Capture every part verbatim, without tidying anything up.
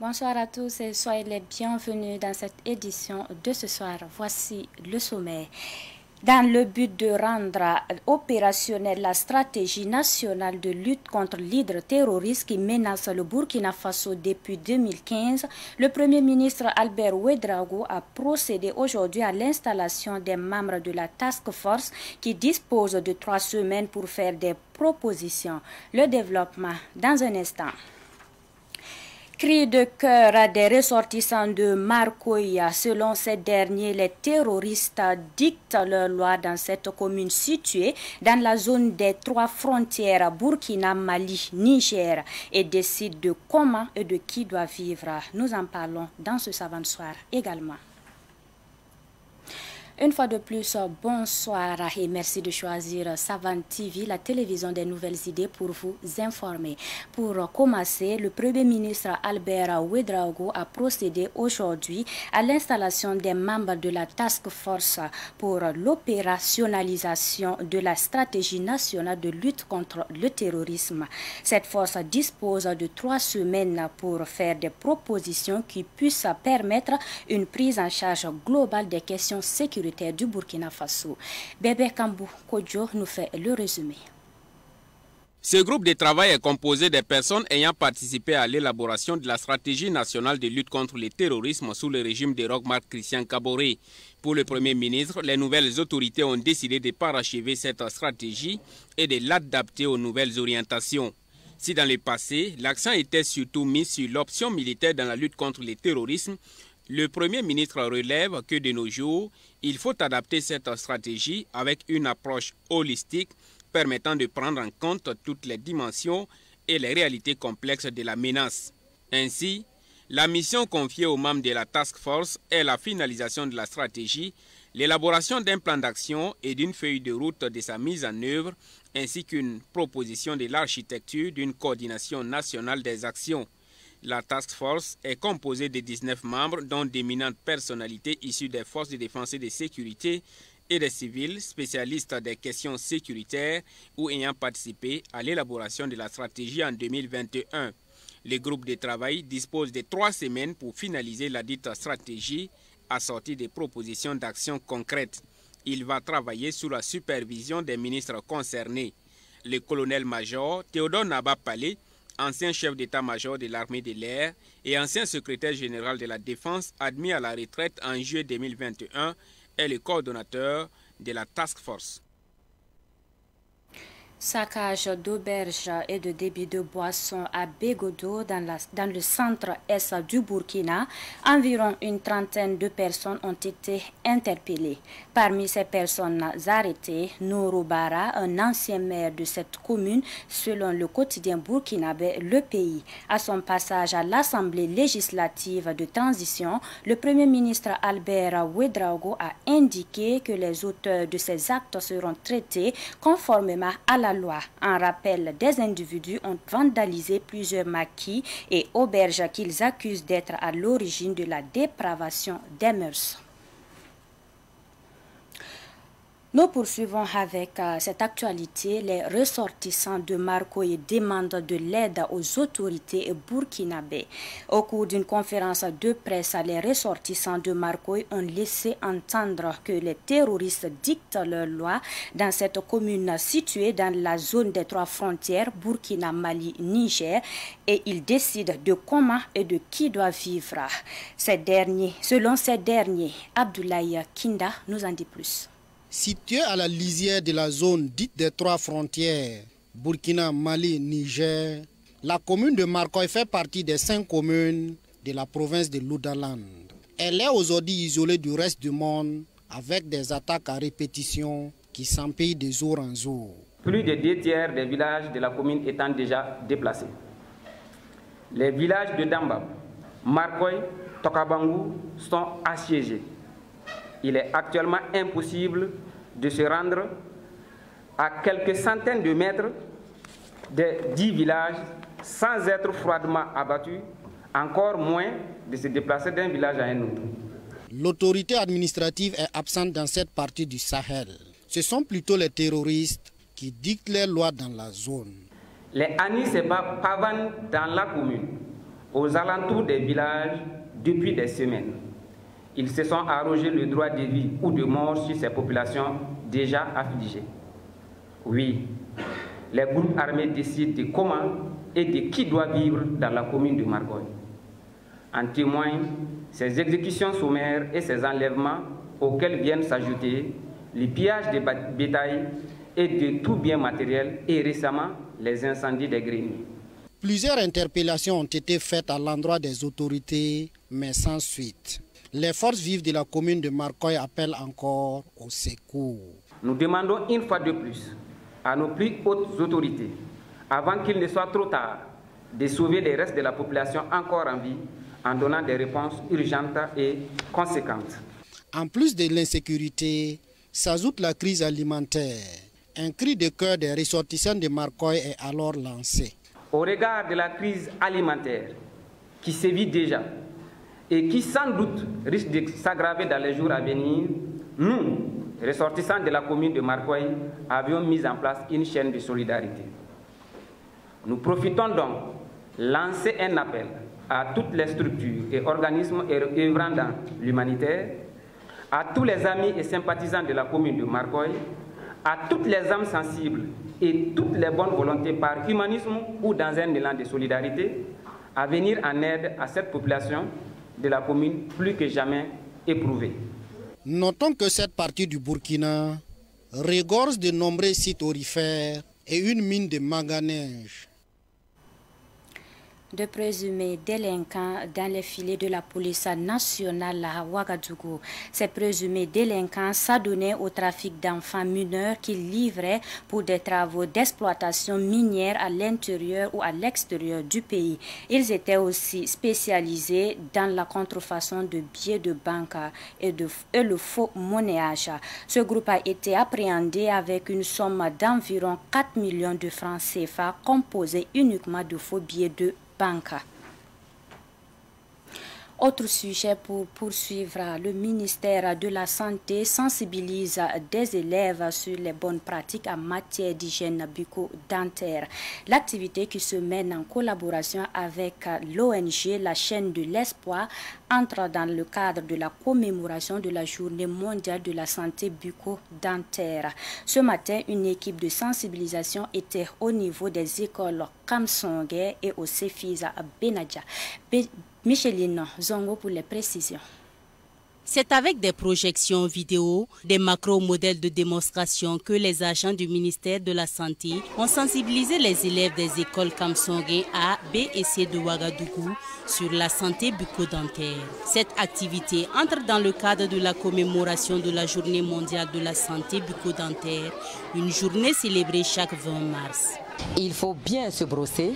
Bonsoir à tous et soyez les bienvenus dans cette édition de ce soir. Voici le sommet. Dans le but de rendre opérationnelle la stratégie nationale de lutte contre l'hydroterrorisme qui menace le Burkina Faso depuis deux mille quinze, le Premier ministre Albert Ouédraogo a procédé aujourd'hui à l'installation des membres de la Task Force qui dispose de trois semaines pour faire des propositions. Le développement dans un instant. Cri de cœur des ressortissants de Marcoya. Selon ces derniers, les terroristes dictent leur loi dans cette commune située dans la zone des trois frontières Burkina, Mali, Niger et décident de comment et de qui doit vivre. Nous en parlons dans ce savant soir également. Une fois de plus, bonsoir et merci de choisir Savane T V, la télévision des nouvelles idées pour vous informer. Pour commencer, le Premier ministre Albert Ouédraogo a procédé aujourd'hui à l'installation des membres de la Task Force pour l'opérationnalisation de la stratégie nationale de lutte contre le terrorisme. Cette force dispose de trois semaines pour faire des propositions qui puissent permettre une prise en charge globale des questions sécuritaires du Burkina Faso. Bébé Kambou Kodjo nous fait le résumé. Ce groupe de travail est composé des personnes ayant participé à l'élaboration de la stratégie nationale de lutte contre le terrorisme sous le régime de Roch-Marc Christian Kaboré. Pour le Premier ministre, les nouvelles autorités ont décidé de parachever cette stratégie et de l'adapter aux nouvelles orientations. Si dans le passé, l'accent était surtout mis sur l'option militaire dans la lutte contre le terrorisme, le Premier ministre relève que de nos jours, il faut adapter cette stratégie avec une approche holistique permettant de prendre en compte toutes les dimensions et les réalités complexes de la menace. Ainsi, la mission confiée aux membres de la Task Force est la finalisation de la stratégie, l'élaboration d'un plan d'action et d'une feuille de route de sa mise en œuvre, ainsi qu'une proposition de l'architecture d'une coordination nationale des actions. La Task Force est composée de dix-neuf membres, dont d'éminentes personnalités issues des forces de défense et de sécurité et des civils spécialistes des questions sécuritaires ou ayant participé à l'élaboration de la stratégie en deux mille vingt et un. Le groupe de travail dispose de trois semaines pour finaliser la dite stratégie assortie des propositions d'action concrètes. Il va travailler sous la supervision des ministres concernés. Le colonel-major Théodore Naba-Palé, ancien chef d'état-major de l'armée de l'air et ancien secrétaire général de la défense admis à la retraite en juillet deux mille vingt et un, est le coordonnateur de la Task Force. Saccage d'auberges et de débit de boissons à Bégodo dans, la, dans le centre-est du Burkina. Environ une trentaine de personnes ont été interpellées. Parmi ces personnes arrêtées, Nourou Bara, un ancien maire de cette commune, selon le quotidien burkinabé Le Pays. À son passage à l'Assemblée législative de transition, le Premier ministre Albert Ouédraogo a indiqué que les auteurs de ces actes seront traités conformément à la loi. En rappel, des individus ont vandalisé plusieurs maquis et auberges qu'ils accusent d'être à l'origine de la dépravation des mœurs. Nous poursuivons avec euh, cette actualité. Les ressortissants de Marcoya demandent de l'aide aux autorités burkinabées. Au cours d'une conférence de presse, les ressortissants de Marcoya ont laissé entendre que les terroristes dictent leurs lois dans cette commune située dans la zone des trois frontières Burkina, Mali, Niger et ils décident de comment et de qui doit vivre. Ces derniers, selon ces derniers, Abdoulaye Kinda nous en dit plus. Située à la lisière de la zone dite des trois frontières, Burkina, Mali, Niger, la commune de Marcoya fait partie des cinq communes de la province de Loudaland. Elle est aujourd'hui isolée du reste du monde avec des attaques à répétition qui s'empilent de jour en jour. Plus de deux tiers des villages de la commune étant déjà déplacés. Les villages de Dambab, Marcoya, Tokabangu sont assiégés. Il est actuellement impossible de se rendre à quelques centaines de mètres des dix villages sans être froidement abattu, encore moins de se déplacer d'un village à un autre. L'autorité administrative est absente dans cette partie du Sahel. Ce sont plutôt les terroristes qui dictent les lois dans la zone. Les Anis se pavanent dans la commune. aux alentours des villages depuis des semaines. Ils se sont arrogés le droit de vie ou de mort sur ces populations déjà affligées. Oui, les groupes armés décident de comment et de qui doit vivre dans la commune de Marcoy. En témoignent ces exécutions sommaires et ces enlèvements auxquels viennent s'ajouter le pillage de bétail et de tout bien matériel et récemment les incendies des greniers. Plusieurs interpellations ont été faites à l'endroit des autorités, mais sans suite. Les forces vives de la commune de Marcoy appellent encore au secours. Nous demandons une fois de plus à nos plus hautes autorités, avant qu'il ne soit trop tard, de sauver les restes de la population encore en vie en donnant des réponses urgentes et conséquentes. En plus de l'insécurité, s'ajoute la crise alimentaire. Un cri de cœur des ressortissants de Marcoy est alors lancé. Au regard de la crise alimentaire qui sévit déjà et qui sans doute risque de s'aggraver dans les jours à venir, nous, ressortissants de la commune de Marcoy, avions mis en place une chaîne de solidarité. Nous profitons donc lancer un appel à toutes les structures et organismes œuvrant dans l'humanitaire, à tous les amis et sympathisants de la commune de Marcoy, à toutes les âmes sensibles et toutes les bonnes volontés par humanisme ou dans un élan de solidarité, à venir en aide à cette population de la commune plus que jamais éprouvée. Notons que cette partie du Burkina regorge de nombreux sites aurifères et une mine de manganèse. De présumés délinquants dans les filets de la police nationale à Ouagadougou. Ces présumés délinquants s'adonnaient au trafic d'enfants mineurs qu'ils livraient pour des travaux d'exploitation minière à l'intérieur ou à l'extérieur du pays. Ils étaient aussi spécialisés dans la contrefaçon de billets de banque et, de, et le faux monnayage. Ce groupe a été appréhendé avec une somme d'environ quatre millions de francs C F A composée uniquement de faux billets de banque. Autre sujet pour poursuivre, le ministère de la Santé sensibilise des élèves sur les bonnes pratiques en matière d'hygiène bucco-dentaire. L'activité qui se mène en collaboration avec l'O N G, la chaîne de l'espoir, entre dans le cadre de la commémoration de la Journée mondiale de la santé bucco-dentaire. Ce matin, une équipe de sensibilisation était au niveau des écoles Kamsongé et au Cefiza à Benadja. Micheline Zongo pour les précisions. C'est avec des projections vidéo, des macro-modèles de démonstration que les agents du ministère de la Santé ont sensibilisé les élèves des écoles Kamsongé A, B et C de Ouagadougou sur la santé bucco-dentaire. Cette activité entre dans le cadre de la commémoration de la Journée mondiale de la santé bucco-dentaire, une journée célébrée chaque vingt mars. Il faut bien se brosser.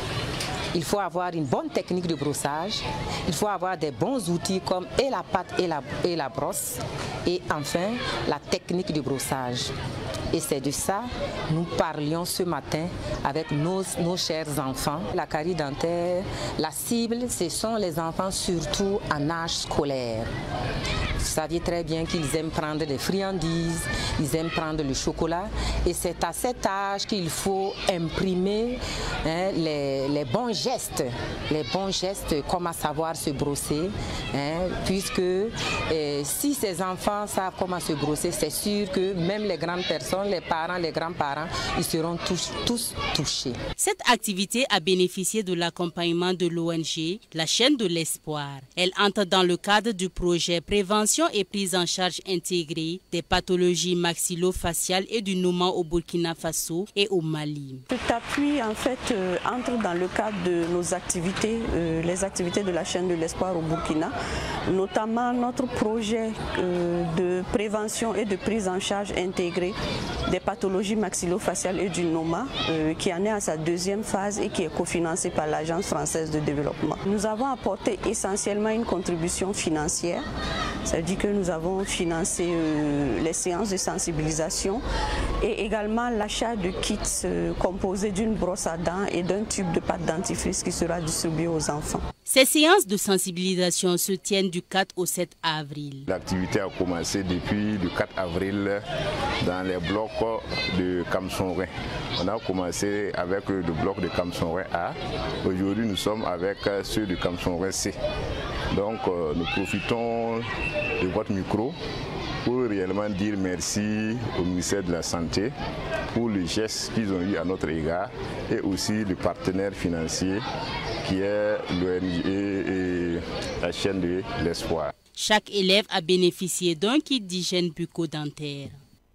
Il faut avoir une bonne technique de brossage, il faut avoir des bons outils comme et la pâte et la, et la brosse, et enfin la technique de brossage. Et c'est de ça que nous parlions ce matin avec nos, nos chers enfants. La carie dentaire, la cible, ce sont les enfants surtout en âge scolaire. Vous saviez très bien qu'ils aiment prendre des friandises, ils aiment prendre le chocolat. Et c'est à cet âge qu'il faut imprimer hein, les, les bons gestes. Les bons gestes, comme à savoir se brosser. Hein, puisque eh, si ces enfants savent comment se brosser, c'est sûr que même les grandes personnes, les parents, les grands-parents, ils seront tous, tous touchés. Cette activité a bénéficié de l'accompagnement de l'O N G, la chaîne de l'espoir. Elle entre dans le cadre du projet Prévention et prise en charge intégrée des pathologies maxillo-faciales et du nommement au Burkina Faso et au Mali. Cet appui en fait euh, entre dans le cadre de nos activités, euh, les activités de la chaîne de l'espoir au Burkina, notamment notre projet euh, de prévention et de prise en charge intégrée des pathologies maxillo-faciales et du nommement euh, qui en est à sa deuxième phase et qui est cofinancé par l'Agence française de développement. Nous avons apporté essentiellement une contribution financière. Ça veut dire que nous avons financé euh, les séances de sensibilisation et également l'achat de kits euh, composés d'une brosse à dents et d'un tube de pâte dentifrice qui sera distribué aux enfants. Ces séances de sensibilisation se tiennent du quatre au sept avril. L'activité a commencé depuis le quatre avril dans les blocs de Kamsonrin. On a commencé avec le bloc de Kamsonrin A. Aujourd'hui, nous sommes avec ceux de Kamsonrin C. Donc, nous profitons de votre micro pour réellement dire merci au ministère de la Santé pour le geste qu'ils ont eu à notre égard et aussi le partenaire financier qui est l'O N G et la chaîne de l'espoir. Chaque élève a bénéficié d'un kit d'hygiène bucco-dentaire.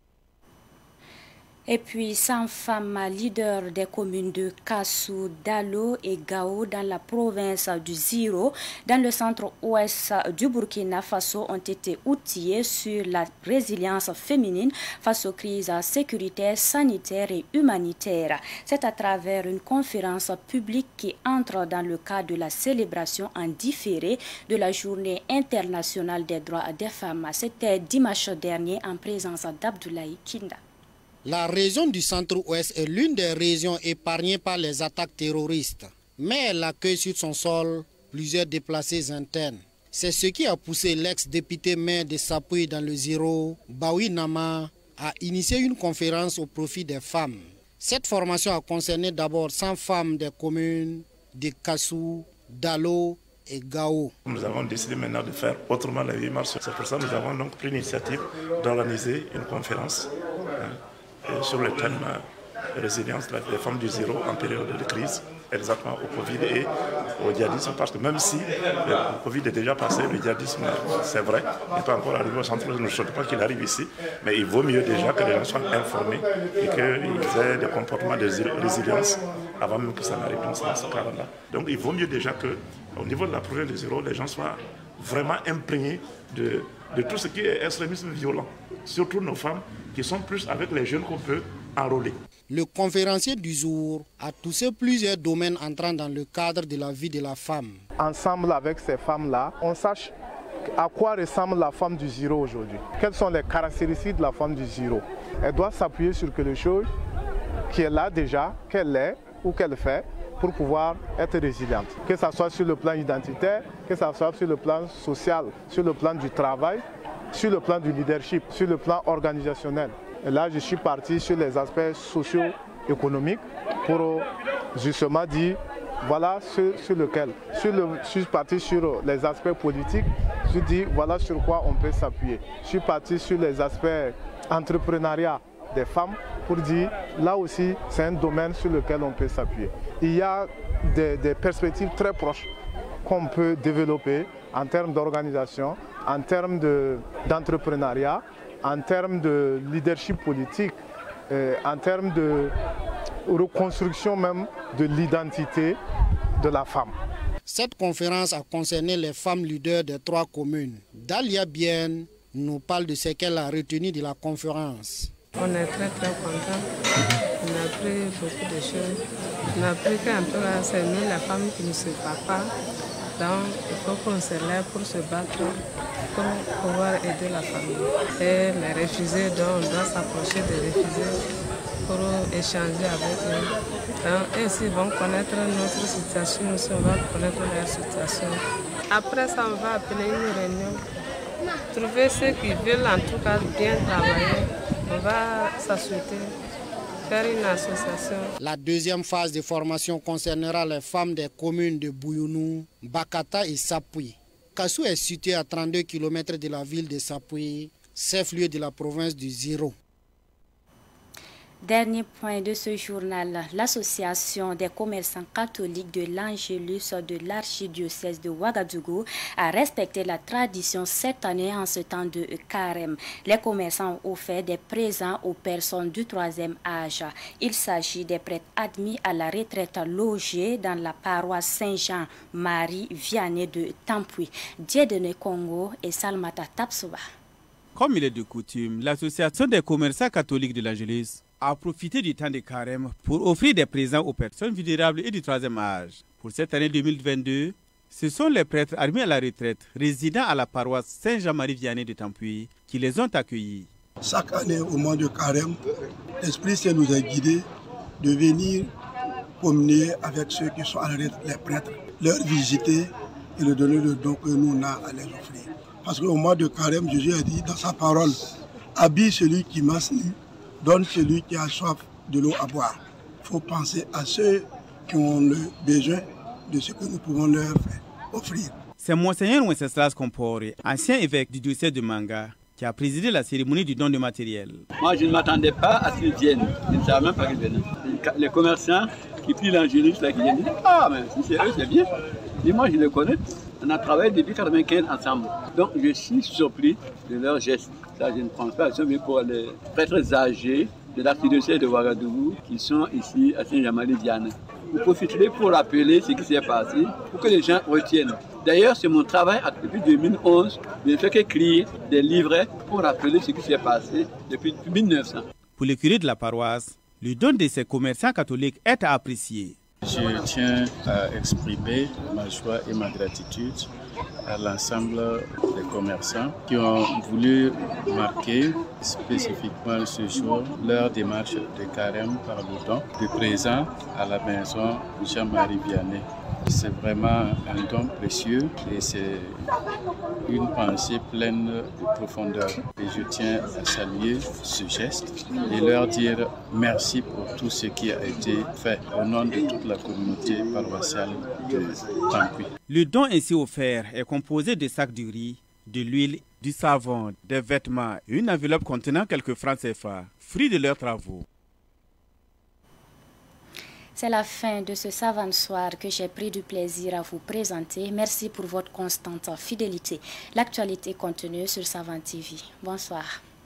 Et puis, cent femmes leaders des communes de Kassou, Dalo et Gao dans la province du Ziro, dans le centre-ouest du Burkina Faso, ont été outillées sur la résilience féminine face aux crises sécuritaires, sanitaires et humanitaires. C'est à travers une conférence publique qui entre dans le cadre de la célébration en différé de la Journée internationale des droits des femmes. C'était dimanche dernier en présence d'Abdoulaye Kinda. La région du centre-ouest est l'une des régions épargnées par les attaques terroristes, mais elle accueille sur son sol plusieurs déplacés internes. C'est ce qui a poussé l'ex-député maire de Sapui dans le Ziro, Baoui Nama, à initier une conférence au profit des femmes. Cette formation a concerné d'abord cent femmes des communes de Kassou, Dalo et Gao. Nous avons décidé maintenant de faire autrement la huit mars. C'est pour ça que nous avons donc pris l'initiative d'organiser une conférence hein, sur le thème euh, résilience des femmes du Ziro en période de crise, exactement au Covid et au djihadisme, parce que même si le Covid est déjà passé, le djihadisme, c'est vrai, n'est pas encore arrivé au centre, je ne souhaite pas qu'il arrive ici, mais il vaut mieux déjà que les gens soient informés et qu'ils aient des comportements de résilience avant même que ça n'arrive dans ce cas-là. Donc il vaut mieux déjà qu'au niveau de la province du Ziro, les gens soient vraiment imprégnés de, de tout ce qui est extrémisme violent, surtout nos femmes qui sont plus avec les jeunes qu'on peut enrôler. Le conférencier du jour a touché plusieurs domaines entrant dans le cadre de la vie de la femme. Ensemble avec ces femmes-là, on sache à quoi ressemble la femme du Ziro aujourd'hui. Quelles sont les caractéristiques de la femme du Ziro? Elle doit s'appuyer sur quelque chose qui est là déjà, qu'elle est ou qu'elle fait, pour pouvoir être résiliente. Que ce soit sur le plan identitaire, que ce soit sur le plan social, sur le plan du travail, sur le plan du leadership, sur le plan organisationnel. Et là, je suis parti sur les aspects socio-économiques pour justement dire, voilà ce sur lequel. Sur le, je suis parti sur les aspects politiques, je dis, voilà sur quoi on peut s'appuyer. Je suis parti sur les aspects entrepreneuriat des femmes pour dire, là aussi, c'est un domaine sur lequel on peut s'appuyer. Il y a des, des perspectives très proches qu'on peut développer en termes d'organisation, en termes d'entrepreneuriat, en termes de leadership politique, euh, en termes de reconstruction même de l'identité de la femme. Cette conférence a concerné les femmes leaders des trois communes. Dalia Bien nous parle de ce qu'elle a retenu de la conférence. On est très très contents. On a appris beaucoup de choses. On a appris qu'un peu là, c'est nous les femmes qui ne se battent pas. Donc il faut qu'on se lève pour se battre, pour pouvoir aider la famille. Et les réfugiés, donc, on doit s'approcher des réfugiés pour échanger avec eux. Donc, ainsi ils vont connaître notre situation, nous on va connaître leur situation. Après ça, on va appeler une réunion. Trouver ceux qui veulent en tout cas bien travailler. On va s'associer, faire une association. La deuxième phase de formation concernera les femmes des communes de Bouyounou, Bakata et Sapui. Kassou est situé à trente-deux kilomètres de la ville de Sapui, chef-lieu de la province du Ziro. Dernier point de ce journal, l'association des commerçants catholiques de l'Angélus de l'archidiocèse de Ouagadougou a respecté la tradition cette année en ce temps de carême. Les commerçants ont offert des présents aux personnes du troisième âge. Il s'agit des prêtres admis à la retraite logés dans la paroisse Saint-Jean-Marie Vianney de Tampoui, Dieudonné Congo et Salmata Tapsoba. Comme il est de coutume, l'association des commerçants catholiques de l'Angélus a profité du temps de carême pour offrir des présents aux personnes vulnérables et du troisième âge. Pour cette année deux mille vingt-deux, ce sont les prêtres admis à la retraite résidant à la paroisse Saint-Jean-Marie Vianney de Tampoui qui les ont accueillis. Chaque année, au mois de carême, l'Esprit Saint nous a guidés de venir promener avec ceux qui sont à la retraite, les prêtres. leur visiter et leur donner le don que nous on a à les offrir. Parce qu'au mois de carême, Jésus a dit dans sa parole, habille celui qui marche nu, donne celui qui a soif de l'eau à boire. Il faut penser à ceux qui ont le besoin de ce que nous pouvons leur faire, offrir. C'est Monseigneur Wenceslas Compaoré, ancien évêque du diocèse de Manga, qui a présidé la cérémonie du don de matériel. Moi, je ne m'attendais pas à ce qu'ils viennent. Je ne savais même pas qu'ils venaient. Les commerçants qui prient l'angélus, là, qui viennent, ah, mais c'est sérieux, c'est bien. Et moi, je les connais. On a travaillé depuis mille neuf cent quatre-vingt-quinze ensemble. Donc, je suis surpris de leurs gestes. Ça, je ne pense pas. Mais pour les prêtres âgés de l'archidiocèse de Ouagadougou qui sont ici à Saint-Jean-Marie-Vianney. Vous profiterez pour rappeler ce qui s'est passé, pour que les gens retiennent. D'ailleurs, c'est mon travail depuis deux mille onze. Je ne fais qu'écrire des livrets pour rappeler ce qui s'est passé depuis mille neuf cents. Pour le curé de la paroisse, le don de ces commerçants catholiques est à apprécier. Je tiens à exprimer ma joie et ma gratitude à l'ensemble des commerçants qui ont voulu marquer spécifiquement ce jour leur démarche de carême par le don de présent à la maison Jean-Marie Vianney. C'est vraiment un don précieux et c'est une pensée pleine de profondeur. Et je tiens à saluer ce geste et leur dire merci pour tout ce qui a été fait au nom de toute la communauté paroissiale de Tankoui. Le don ainsi offert est composé de sacs de riz, de l'huile, du savon, des vêtements et une enveloppe contenant quelques francs C F A, fruits de leurs travaux. C'est la fin de ce savant soir que j'ai pris du plaisir à vous présenter. Merci pour votre constante fidélité. L'actualité continue sur Savant T V. Bonsoir.